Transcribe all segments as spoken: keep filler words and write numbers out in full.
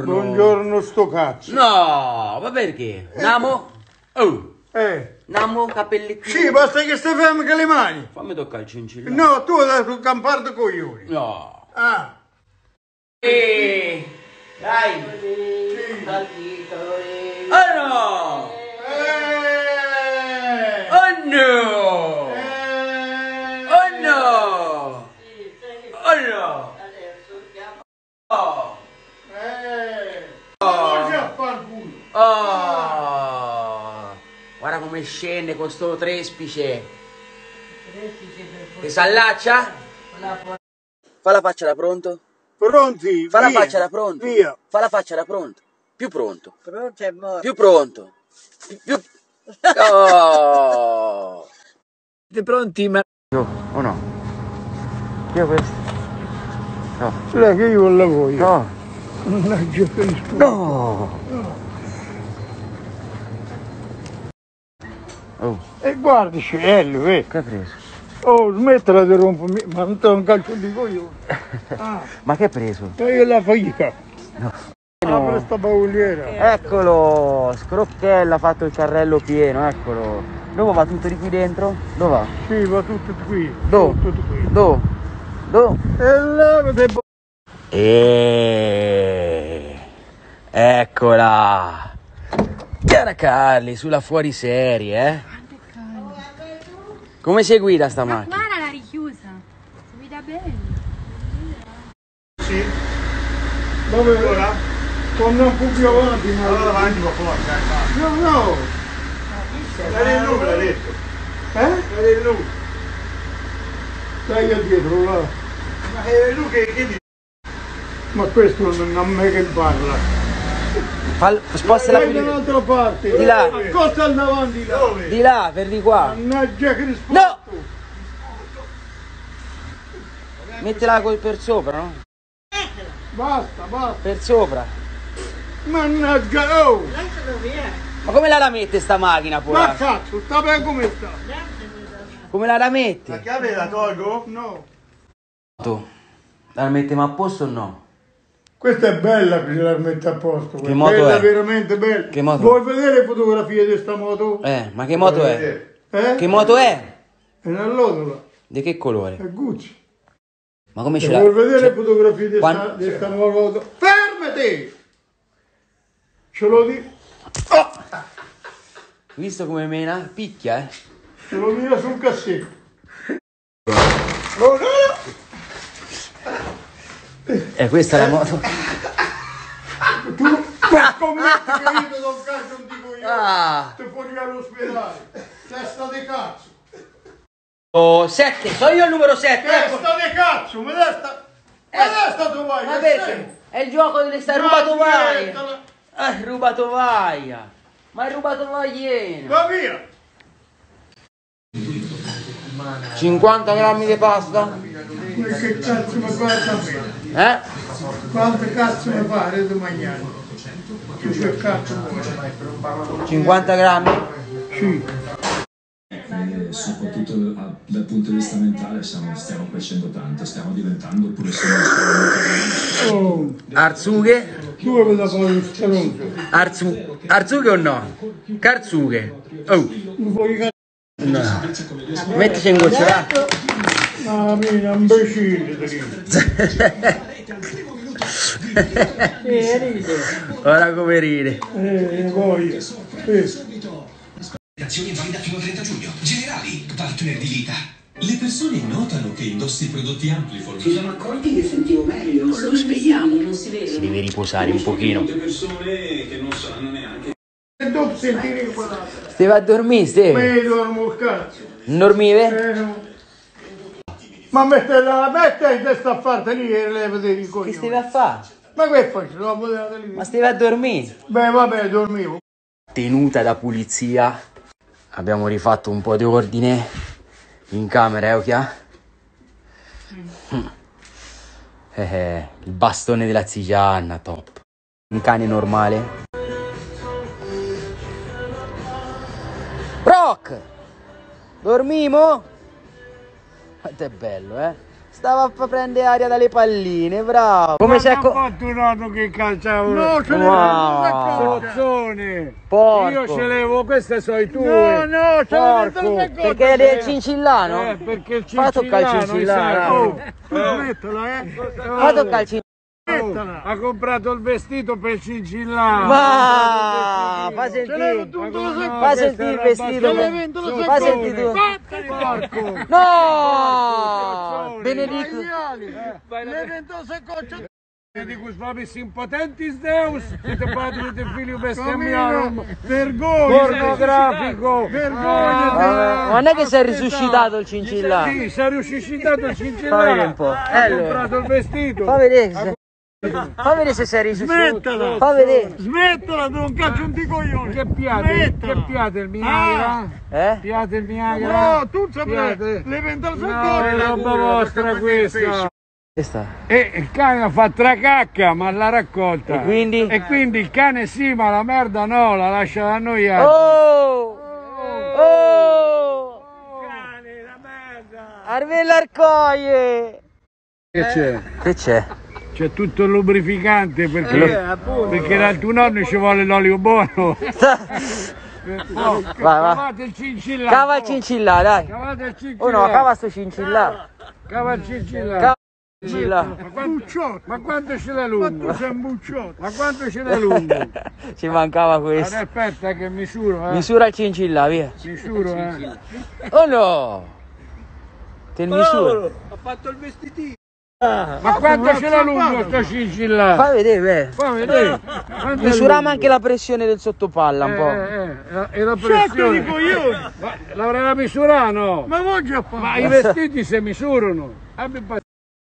buongiorno. Buongiorno sto cazzo. No, ma perché? Namo? Oh. Eh. Namo, capellettino. Sì, basta che stai fermo con le mani. Fammi toccare il cincillo. No, tu hai dato un campardo coglioni. No. Ah. Eh. Dai. Sì. Oh no. Eh. Oh no. Eh. Oh no. Oh no. Oh. Eh. Oh. Non c'è far culo. Oh. Guarda come scende con sto trespice. Che s'allaccia? Fa la faccia da pronto. Pronti? Fa la Via. faccia da pronto. Via. Fa la faccia da pronto. Più pronto. Pronto è morto. Più pronto. Più... più... Oh. Siete pronti? Ma... No, o no? Chi è questo? No. Lei che io la voglio. No. Mannaggia che rispondo. No. Oh. E guardi, Ciello, eh. Che hai preso? Oh, smettila di rompermi, ma non te un calcio di coglione. Ah, Ma che hai preso? e io la faglia. No. Apre sta bauliera. Eccolo, Scrocchella ha fatto il carrello pieno, eccolo. Dove va tutto di qui dentro? Dove va? Sì, va tutto qui. Dove? Tutto qui. Dove? Dove? E là vedete. E eccola. Chiara Carli sulla fuoriserie, eh? Come si guida sta Ma macchina? guarda la richiusa, si guida bene. Sì. Dove ora? Quando un po' più avanti. Ma... Allora avanti va fuori, dai, va. No, no. Dai del nulla, l'ha detto. Eh? Dai del nulla. Stai dietro là. Ma è lui che, che dice? Ma questo non a me che parla. Fall- sposta la Dai da più un'altra parte. Di là. Accosta al davanti là. Dove? di là, per di qua. Mannaggia che rispondo. No! Mettila col per sopra, no? Basta, basta. Per sopra. Mannaggia, oh. Lascialo via. Ma come la la mette sta macchina Ma poi? cazzo, sta bene come sta? Come la la La mette? chiave la tolgo? No. Tu, la mettiamo a posto o no? Questa è bella che ce la mette a posto. Che moto bella, è? veramente bella. Che moto? Vuoi vedere le fotografie di sta moto? Eh, ma che moto è? Eh? Che moto è? È una lodola, Di che colore? è Gucci. Ma come ce E l'ha? vuoi vedere Cioè, le fotografie di sta, quando- di sta moto? Fermati! Ce lo dico. Visto come mena? Picchia, eh? Ce lo dico sul cassetto. No, no, E questa è la moto. no. Tu ma scommetti che io ti do un calcio non dico io. Ah! Ti fuori all'ospedale. Testa di cazzo. Oh, sette, so io il numero sette, ecco. Testa di cazzo, ma dove sta? Ma dove sta tu vai? Ma Che perché? sei? È il gioco delle stai Ma rubato vaia. smettila. Ah, rubato vaia. Ma hai rubato vagliena. Va via. cinquanta grammi di pasta? Ma che cazzo mi guarda a me? Eh? Quanto cazzo mi pare di mangiare? Tu che cazzo vuoi? cinquanta grammi? Sì. E soprattutto a- dal punto di vista mentale stiamo, stiamo crescendo tanto, stiamo diventando pure solo Oh, Arzughe? tu avevi fare un stronzo. Arzu... Arzughe o no? Carzughe? Oh, Non puoi cazzo. no. Mettici in goccia, Ah, mia, imbecille. ti dico. va. Ora come ride. Eh, voglio. Sì. Azioni valida fino al trenta giugno. Generali, partner di vita. Le persone notano che indossi prodotti Amplifon. Si sono accorti che sentivo meglio. Lo svegliamo. Non si vede. Si deve riposare un pochino. Molte persone che non sanno neanche. E dopo sentire quella. Steve a dormire, Steve? Me dormo il cazzo. Non dormive? Eh, no. Ma mette la mette in testa a farti lì e le vedere i Che coglioni. Steve a fare? Ma che faccio? La potete lì? Ma Steve a dormire? Beh, vabbè, dormivo. Tenuta da pulizia. Abbiamo rifatto un po' di ordine in camera, eh, Okia? Mm. Eh, eh, il bastone della zia Anna, top. Un cane normale. Rock! Dormimo? Quanto è bello, eh? stava a prendere aria dalle palline, bravo. Come si è co- fatto un anno che calciavo? No, ce wow. Sozzone. Porco. Io ce l'avevo, queste sono i tue. No, no, ce Porco. Perché è del cincillano? Eh, perché il Fa toccare il cincillano. Oh, mettila, eh. Fa toccare il cincillano. Mettila. Ha comprato il vestito per il cincillano. Ma fa sentire. Fa sentire il vestito. Fa sentire tu. Porco. No! Benedetto. Le ventose cocce di cui spavessi impotenti Deus, siete padri del figlio bestemmiano, vergogna, pornografico, vergogna. Ma non è che si è risuscitato il cincillano? Sì, si è risuscitato il cincillano. Fa vedere un po'. Ha comprato il vestito. Fa vedere se, fa vedere se sei risuscitato. Smettila. Fa vedere. Smettila, non caccio un di coglioni. Che piate? Che piate il Viagra? Eh? Piate il Viagra? No, tu sapete. Le ventose cocce. È roba vostra questa. E il cane fa tre cacca, ma l'ha raccolta. E quindi? E quindi il cane sì, ma la merda no, la lascia da noi altri. Oh! Oh! Cane, la merda! Arvella Arcoie! Che c'è? Che c'è? C'è tutto il lubrificante perché, eh, perché dal tuo nonno ci vuole l'olio buono. Oh, vai, vai. Cavate il cincillà. Cava il cincillà, dai. Cavate il cincillà. Oh no, cava sto cincillà. Cava il cincillà. Cava il cincillà. Ma quanto, ma quanto ce l'hai lungo? Ma tu sei un bucciotto. Ma quanto ce l'hai lungo? Ci mancava questo. Allora, aspetta che misuro, eh. Misura il cincillà, via. Misuro, eh. Oh no! Te il misuro. Ha fatto il vestitino. Ah, ma quanto ce l'ha lungo sto cincillà? Fa vedere, beh. Fa vedere. Misuriamo anche la pressione del sottopalla un po'. Eh, eh, e la pressione. Di coglioni. Ma l'avrà misurato, no? Ma voi già fa. Ma i vestiti si misurano. Abbi pazienza.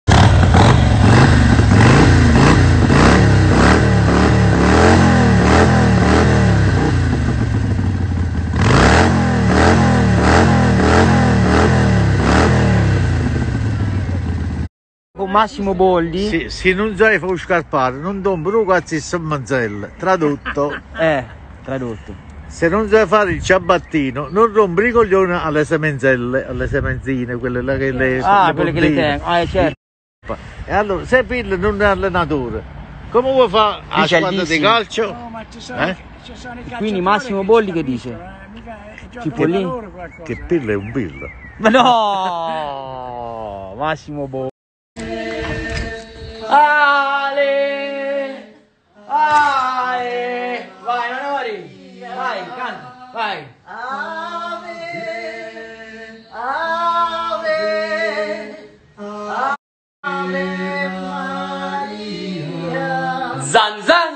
Con Massimo Boldi. Sì, se non sai fare scarpare, non dombrò quasi manzelle. Tradotto. Eh, tradotto. Se non sai fare il ciabattino, non rompere i coglioni alle semenzelle, alle semenzine, quelle là che le Ah, le quelle che le tengo. Ah, certo. E allora, se Pillo non è allenatore, come vuoi fare a Dice squadra di Aldissi. calcio? Eh? Quindi Massimo Boldi che dice? Cipollini? Che Pillo è un Pillo. Ma no! Massimo Boldi. Ale! Ale! Vai, Manori! Vai, canta! Vai! Ave! Ave! Ave Maria! Zan zan!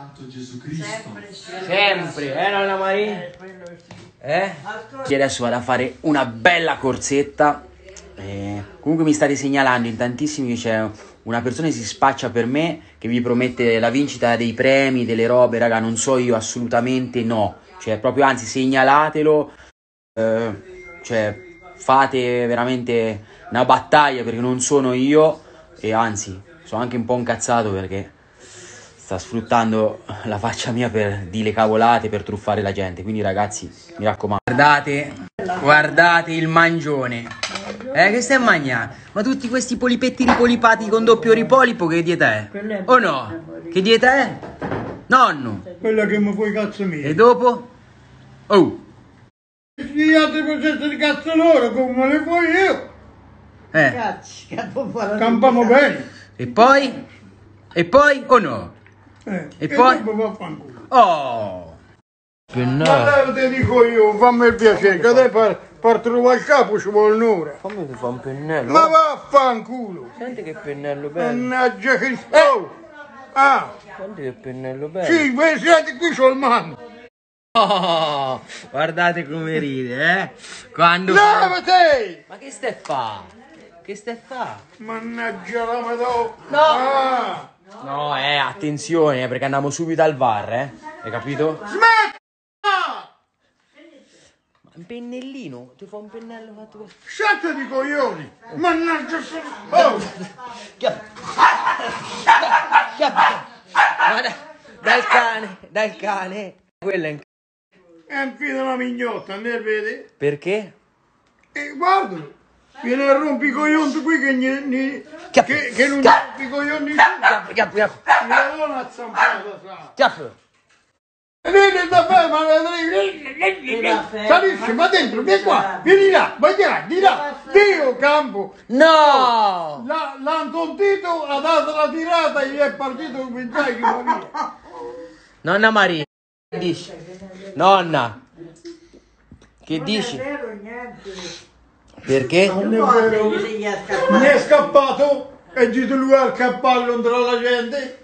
Sempre, eh nonna Maria? Eh? E adesso vado a fare una bella corsetta. Eh, comunque mi state segnalando in tantissimi che c'è una persona che si spaccia per me, che vi promette la vincita dei premi, delle robe. Raga, non so io, assolutamente no. Cioè, proprio anzi, segnalatelo. Eh, cioè, fate veramente una battaglia perché non sono io. E anzi, sono anche un po' incazzato perché sta sfruttando la faccia mia per dire cavolate, per truffare la gente. Quindi ragazzi, mi raccomando, guardate, guardate il mangione. Eh, che stai a mangiare? Ma tutti questi polipetti ripolipati con doppio ripolipo, che dieta è? O no? Che dieta è? Nonno. Quella che mi puoi cazzo mio. E dopo? Oh. Gli altri processi di cazzo loro, come le vuoi io. Eh. Campiamo bene. E poi? E poi o no? Eh. E poi? dopo vaffanculo. Oh. Ma te dico io, fammi il piacere, che te per, per trovare il capo ci vuole un'ora. Fammi che fa un pennello. Ma vaffanculo. Senti che pennello bello. Mannaggia Cristo. Ah, Senti che pennello bello. sì, voi siete qui c'ho il mano. Oh, guardate come ride, eh? Quando... Levati! Ma che stai fa? Che stai fa? Mannaggia la madonna. No! Ah. No, eh, attenzione, eh, perché andiamo subito al V A R, eh? Hai capito? Smetti! Ma un pennellino? Ti fa un pennello fatto così? Sciatto di coglioni! Mannaggia! Oh! Guarda, dal cane, dal cane. Quella è un... È un figlio una mignotta, ne vedi? Perché? E guardalo! Vieni a rompi i coglioni qui che, ne, ne, Chiappo. che, che non Chiappo. rompi i coglioni. Chiappo, chiappo, chiappo. La donna zampata, sa. Chiappo. Vieni da fare, ma la salisci, ma dentro, vieni qua, vieni là, vai di là, di là. Dio campo. No! La- L'hanno tontito, ha dato la tirata e gli è partito il pensaio che va via. Nonna Maria, che dici? Nonna, che dici? Perché? Non è vero, mi è scappato, è girato lui al cappello tra la gente.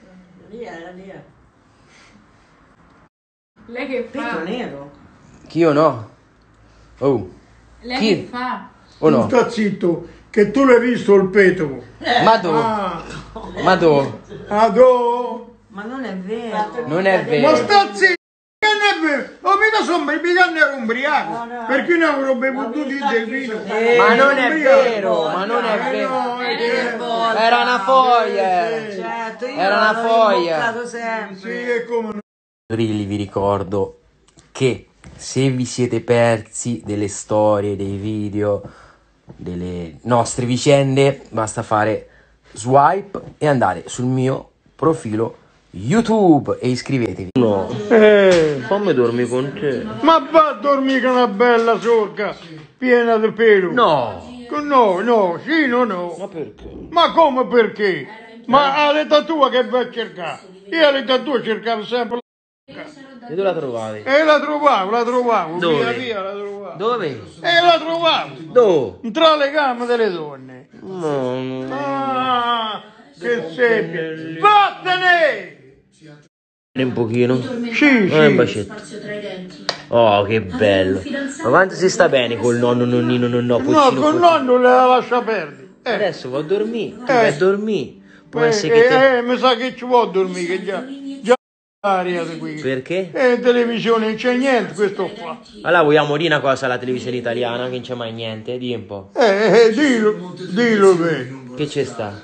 Lei che fa? nero. Chi o no? Oh, Lei Chi? che fa? o no? Sta zitto, che tu l'hai visto il petto. Ma dove? Ah, Ma dove? ah, do? Ma non è vero. Non è Ma vero. sta zitto, che non è vero? Oh, mica sono, mica ne ero ubriaco, No, no. perché ne avevo bevuto tutti del vino. Ma non è Ubriaco. vero, ma non è Eh, vero. no, è vero. Era una foglia. Certo, io Era una l'avevo foglia. imboccato Sì, sempre. è come no. Rilli, vi ricordo che se vi siete persi delle storie, dei video, delle nostre vicende, basta fare swipe e andare sul mio profilo YouTube e iscrivetevi. No, Eh, fammi dormire con te. ma va a dormire con una bella sorca piena di pelo. No, No, no, sì, no, no. ma perché? Ma come perché? Ma all'età tua che vai a cercare? Io all'età tua cercavo sempre E dove la trovavi? e la trovavo, la trovavo, Dove? via via la trovavo. Dove? E la trovavo Dove? tra le gambe delle donne. No, no. Ah, che sei! Vattene! Un pochino. Sì, Eh, un sì. bacetto. Oh, che bello. Ma quanto si sta bene col nonno, nonnino, nonno, No, poccino, con poccino? nonno la lascia perdere. Eh, Adesso vado a dormire. Tu Eh. vai a dormire. Può eh, essere che te... eh, eh, mi sa che ci vuoi dormire, che già, già l'aria di qui. Perché? E in televisione non c'è niente, questo qua. Allora vogliamo dire una cosa alla televisione italiana, che non c'è mai niente, di un po'. Eh, eh, dillo, dillo bene. Che c'è sta?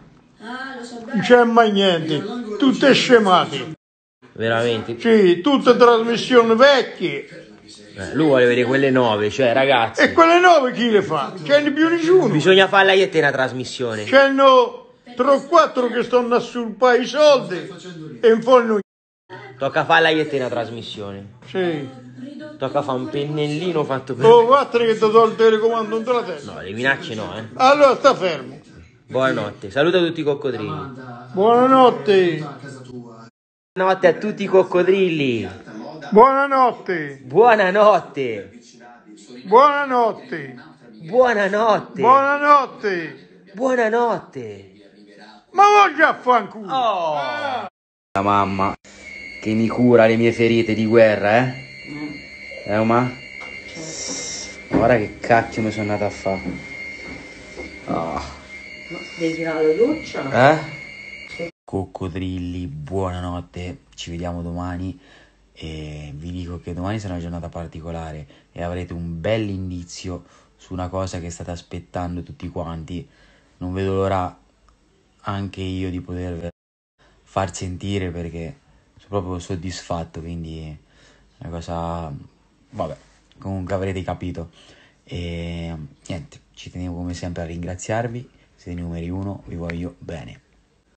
Non c'è mai niente, tutte scemate. Veramente. Sì, tutte trasmissioni vecchie. Eh, lui vuole vedere quelle nuove, cioè ragazzi. E quelle nuove chi le fa? C'è ne più nessuno. Bisogna farla io e te una trasmissione. C'hanno tre o quattro che stanno a surpare i soldi e in fondo Tocca farla io e te una trasmissione. sì. Tocca fare un pennellino fatto per... Oh, vattene che ti do il telecomando in la testa. No, le minacce no, eh. Allora sta fermo. Buonanotte. Saluta tutti i coccodrilli. Buonanotte. Buonanotte a tutti i coccodrilli. Buonanotte. Buonanotte. Buonanotte. Buonanotte. Buonanotte. Buonanotte. Ma voglio a fanculo. Oh. La mamma che mi cura le mie ferite di guerra, eh? Eh, ma? Guarda che cacchio mi sono andata a fare. Oh. Devi tirare la doccia? Eh? Coccodrilli, buonanotte, ci vediamo domani e vi dico che domani sarà una giornata particolare e avrete un bel indizio su una cosa che state aspettando tutti quanti. Non vedo l'ora anche io di poter far sentire perché sono proprio soddisfatto, quindi è una cosa, vabbè, comunque avrete capito. E niente, ci tenevo come sempre a ringraziarvi, siete i numeri uno, vi voglio bene.